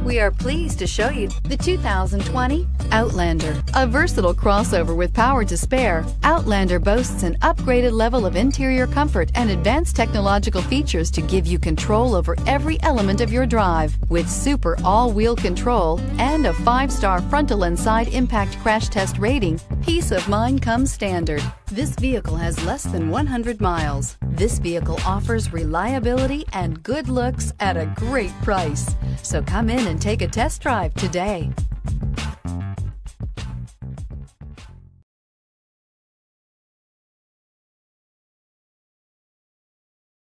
We are pleased to show you the 2020 Outlander. A versatile crossover with power to spare, Outlander boasts an upgraded level of interior comfort and advanced technological features to give you control over every element of your drive. With super all-wheel control and a 5-star frontal and side impact crash test rating, peace of mind comes standard. This vehicle has less than 100 miles. This vehicle offers reliability and good looks at a great price. So come in and take a test drive today.